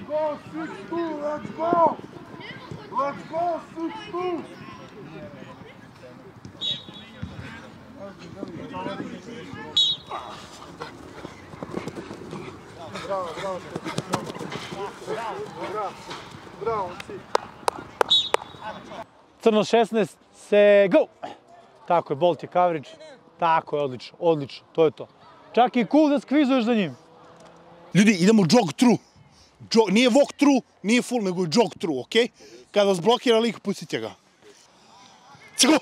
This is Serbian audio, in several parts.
go, 6-2, let's go! Let's go, 6-2! Bravo, bravo, bravo, Crno 16, se go! Tako je, bolt je coverage. Tako je, odlično, odlično, to je to. Čak i cool da skvizuješ za njim. Ljudi, idemo jog through. Nije walk through, nije full, nego je jog through, okej? Kada vas blokira lik, pustite ga. Cigo!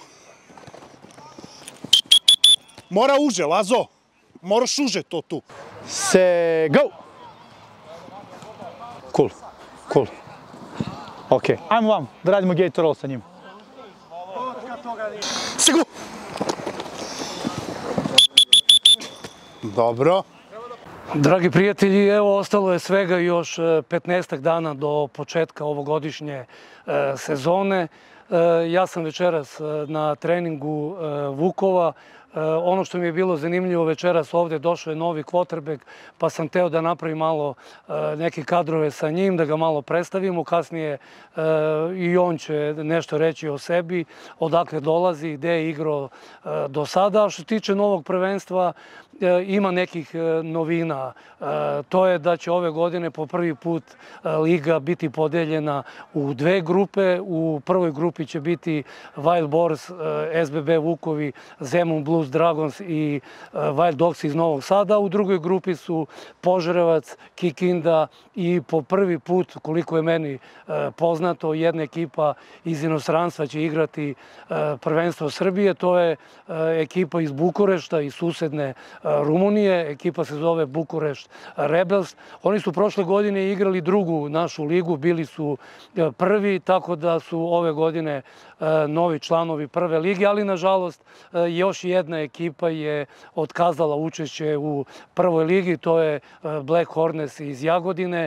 Mora uže, Lazo. Moraš uže to tu. Se go! Cool, cool. Okej, ajmo vam da radimo gator roll sa njim. Se go! Dobro. Dragi prijatelji, evo ostalo je svega još 15 dana do početka ovogodišnje sezone. Ja sam večeras na treningu Vukova. Ono što mi je bilo zanimljivo večeras, ovde došao je novi quarterback, pa sam teo da napravim malo neke kadrove sa njim, da ga malo predstavimo. Kasnije i on će nešto reći o sebi, odakle dolazi, gde je igrao do sada. A što se tiče novog prvenstva, ima nekih novina. To je da će ove godine po prvi put liga biti podeljena u dve grupe. U prvoj grupi će biti Wild Boars, SBB Vukovi, Zemun Blues Dragons i Wild Dogs iz Novog Sada. U drugoj grupi su Požarevac, Kikinda i po prvi put, koliko je meni poznato, jedna ekipa iz inostranstva će igrati prvenstvo Srbije. To je ekipa iz Bukurešta, iz susedne Rumunije. Ekipa se zove Bukurešt Rebels. Oni su prošle godine igrali drugu našu ligu, bili su prvi, tako da su ove godine novi članovi prve lige, ali nažalost još jedna ekipa je otkazala učešće u prvoj ligi, to je Black Hornets iz Jagodine.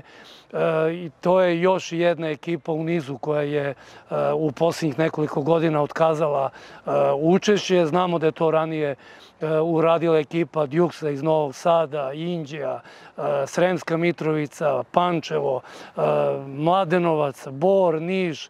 I to je još jedna ekipa u nizu koja je u posljednjih nekoliko godina otkazala učešće. Znamo da je to ranije uradila ekipa Djuksa iz Novog Sada, Inđija, Sremska Mitrovica, Pančevo, Mladenovac, Bor, Niš,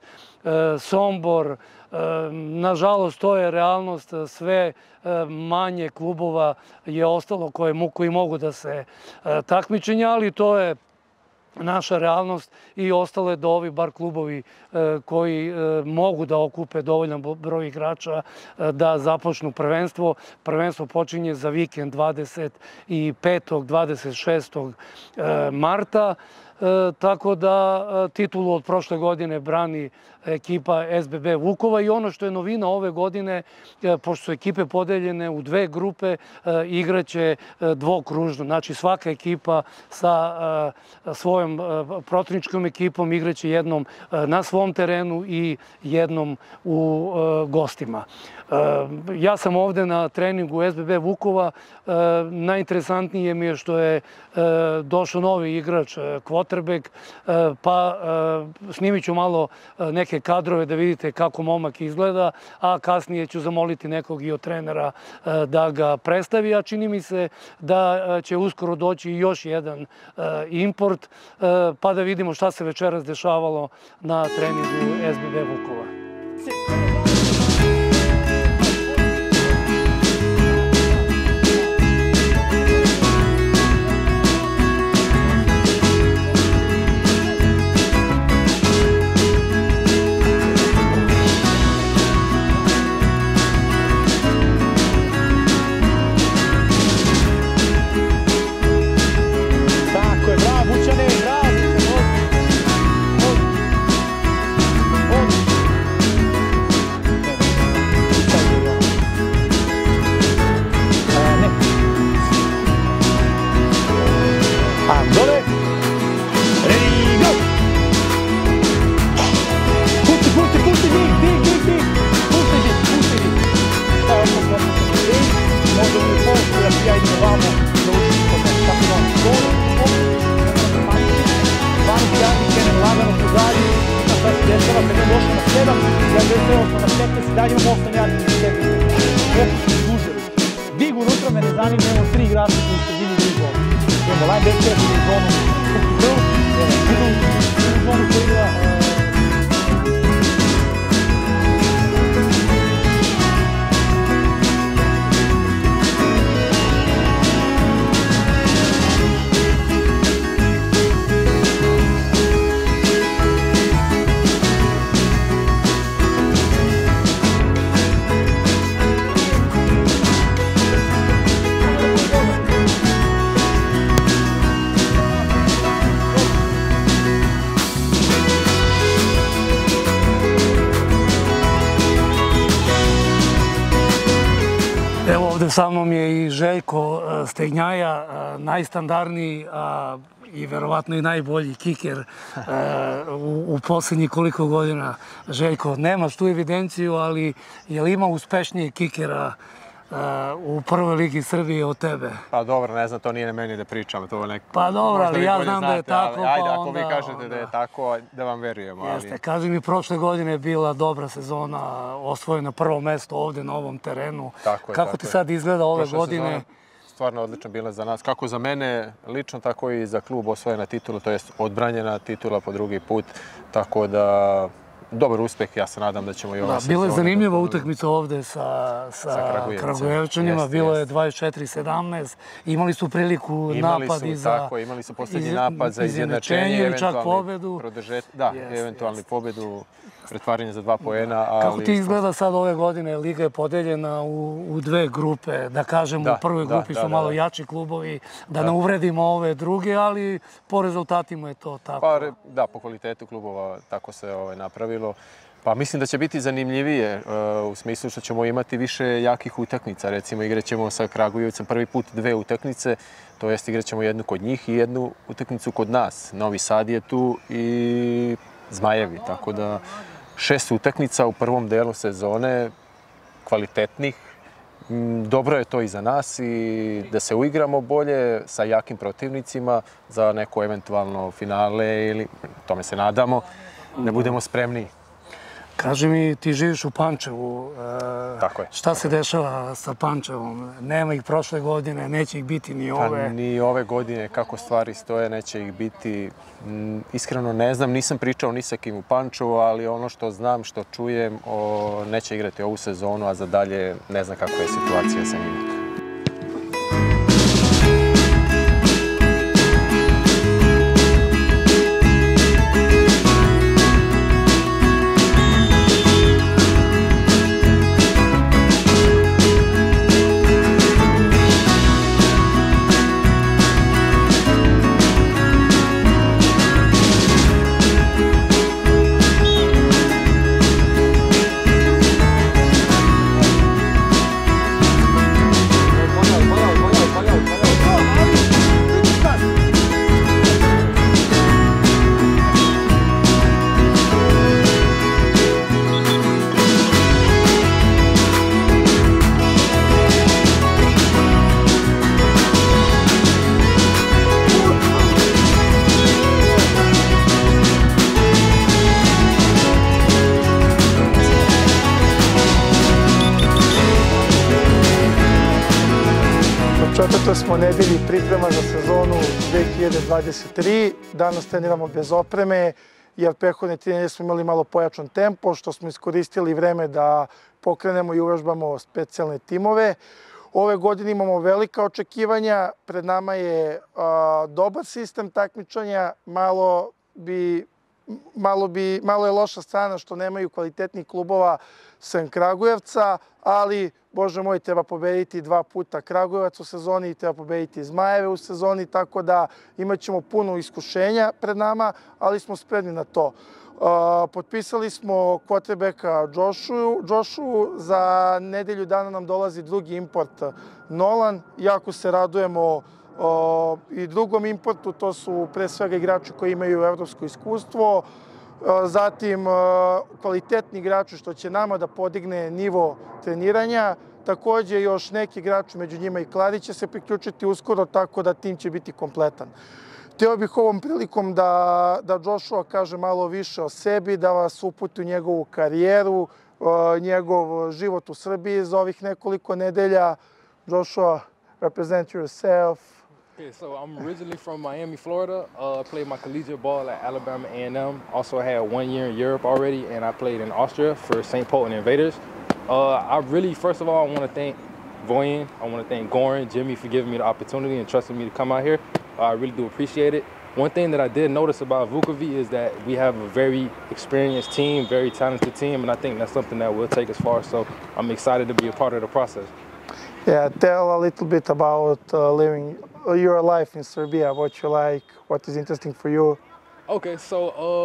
Sombor. Nažalost, to je realnost. Sve manje klubova je ostalo koji mogu da se takmičenja, ali to je naša realnost i ostalo je da ovi bar klubovi koji mogu da okupe dovoljan broj igrača da započnu prvenstvo. Prvenstvo počinje za vikend 25. 26. marta. Tako da titulu od prošle godine brani ekipa SBB Vukova i ono što je novina ove godine, pošto su ekipe podeljene u dve grupe, igraće dvokružno. Znači svaka ekipa sa svojom protivničkom ekipom igraće jednom na svom terenu i jednom u gostima. Ja sam ovde na treningu SBB Vukova. Najinteresantnije mi je što je došao novi igrač, quarterback, pa snimit ću malo neke kadrove da vidite kako momak izgleda, a kasnije ću zamoliti nekog i od trenera da ga predstavi, a čini mi se da će uskoro doći još jedan import, pa da vidimo šta se večeras dešavalo na treningu SBB Vukova. Big unutra me ne zanima, imamo 3 igrača koji su bili u golu. Imamo linebacker, zonu, sa mnom je i Željko Stegnjaja, najstandardniji i verovatno i najbolji kiker u posljednjih koliko godina. Željko, nemaš tu evidenciju, ali je li ima uspešnijeg kikera u prvoj ligi Srbije od tebe? Pa dobro, ne znam, to nije na meni da pričam. Pa dobro, ali ja znam da je tako. Ajde, ako vi kažete da je tako, da vam verujemo. Jeste, kaži mi, prošle godine je bila dobra sezona, osvojeno prvo mesto ovdje na ovom terenu. Kako ti sad izgleda ove godine? Stvarno odlično bila za nas. Kako za mene lično, tako i za klub osvojena titula, to jest odbranjena titula po drugi put. Tako da, dobar uspeh, ja se nadam da ćemo i ova sezona. Bila je zanimljiva utakmica ovdje sa Kragujevčanima, bilo je 24-17, imali su priliku napad imali su posljednji napad za izjednačenje, ili čak pobedu. Da, eventualni pobedu, pretvaranje za 2 poena. Kako ti izgleda sad ove godine? Liga je podeljena u dve grupe, da kažem u prvoj grupi su malo jači klubovi, da ne uvredimo ove druge, ali po rezultatima je to tako. Da, po kvalitetu klubova tako se napravilo. Pa mislim da će biti zanimljivije u smislu što ćemo imati više jakih utakmica. Recimo igraćemo sa Kragujevcem prvi put 2 utakmice, to jest igraćemo jednu kod njih i jednu utakmicu kod nas. Novi Sad je tu i Zmajevi, tako da 6 utakmica u prvom delu sezone, kvalitetnih. Dobro je to i za nas i da se uigramo bolje sa jakim protivnicima za neko eventualno finale ili tome se nadamo, da budemo spremniji. Kaži mi, ti živiš u Pančevu. Tako je. Šta se dešava sa Pančevom? Nema ih prošle godine, neće ih biti ni ove. Pa ni ove godine, kako stvari stoje, neće ih biti. Iskreno ne znam, nisam pričao ni sa kim u Pančevu, ali ono što znam, što čujem, neće igrati ovu sezonu, a za dalje ne znam kakva je situacija sa njima. Četvrtoj smo nedelji priprema za sezonu 2023. Danas treniramo bez opreme, jer prethodne 3 nedelje smo imali malo pojačan tempo, što smo iskoristili vreme da pokrenemo i uvežbamo specijalne timove. Ove godine imamo velika očekivanja, pred nama je dobar sistem takmičanja, malo je loša strana što nemaju kvalitetnih klubova sem Kragujevca, ali, Bože moj, treba pobediti 2 puta Kragujevac u sezoni i treba pobediti Zmajeve u sezoni, tako da imat ćemo puno iskušenja pred nama, ali smo spremni na to. Potpisali smo quarterbacka Joshu, za nedelju dana nam dolazi drugi import Nolan, jako se radujemo i drugom importu, to su pre svega igrači koji imaju evropsko iskustvo, zatim kvalitetni igrači što će nama da podigne nivo treniranja. Također još neki igrači, među njima i Klarić, će se priključiti uskoro, tako da tim će biti kompletan. Htio bih ovom prilikom da Joshua kaže malo više o sebi, da vas uputi u njegovu karijeru, njegov život u Srbiji za ovih nekoliko nedelja. Joshua, represent yourself. Okay, so I'm originally from Miami, Florida. Played my collegiate ball at Alabama A&M. Also had 1 year in Europe already, and I played in Austria for St. Pölten Invaders. First of all, I want to thank Voyen. I want to thank Goran, Jimmy for giving me the opportunity and trusting me to come out here. I really do appreciate it. One thing that I did notice about Vukovic is that we have a very experienced team, very talented team, and I think that's something that will take us far. So I'm excited to be a part of the process. Yeah, tell a little bit about living your life in Serbia, what you like, what is interesting for you. Okay, so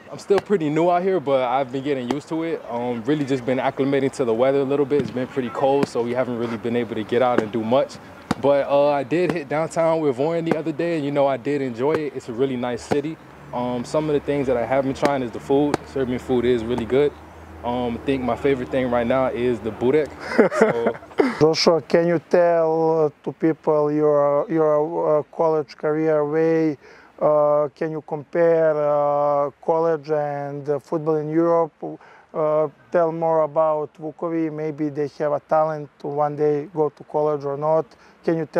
I'm still pretty new out here, but I've been getting used to it. Really just been acclimating to the weather a little bit. It's been pretty cold, so we haven't really been able to get out and do much. But I did hit downtown with Warren the other day, and you know, I did enjoy it. It's a really nice city. Some of the things that I have been trying is the food. Serbian food is really good. I think my favorite thing right now is the burek. So, Joshua, can you tell to people your college career way? Can you compare college and football in Europe? Tell more about Vukovi. Maybe they have a talent to one day go to college or not. Can you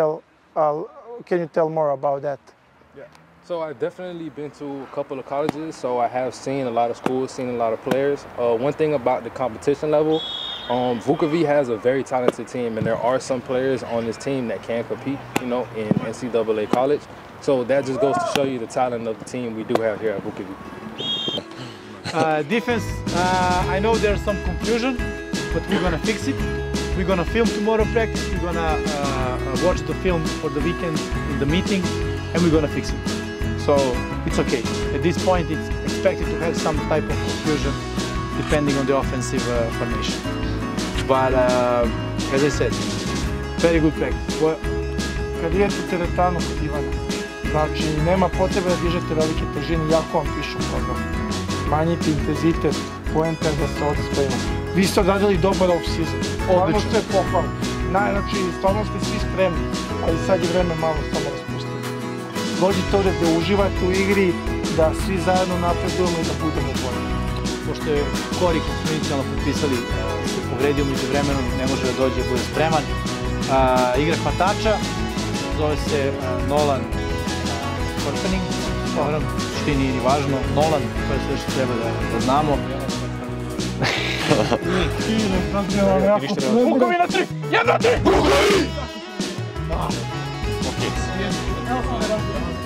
tell more about that? Yeah. So I've definitely been to a couple of colleges. So I have seen a lot of schools, seen a lot of players. One thing about the competition level, Vukovi has a very talented team, and there are some players on this team that can compete, you know, in NCAA college. So that just goes to show you the talent of the team we do have here at Vukovi. Defense, I know there's some confusion, but we're gonna fix it. We're gonna film tomorrow practice. We're gonna watch the film for the weekend in the meeting, and we're gonna fix it. So it's okay. At this point, it's expected to have some type of confusion depending on the offensive formation. But as I said, very good practice. Kad idete u teretanu kod Ivana, znači nema potrebe da dižete velike težine, jako vam pišu program. Smanjite intenzitet, poenta je da se ovdje spremamo. Vi ste odradili dobar off-season, stvarno sve pohvalno. Znači, stvarno ste svi spremni, ali sad je vreme malo samo raspustiti. Dođite ovdje da uživate u igri, da svi zajedno napredujemo i da budemo bolji. Pošto je Kori, kako smo inicijalno potpisali, se povredio među vremenom, ne može da dođe, bude spreman. Igra hvatača, zove se Nolan Korpening, što nije ni važno. Nolan, to je sve što treba da znamo. Vukovi na 3! 1, 2, 3! Vukovi!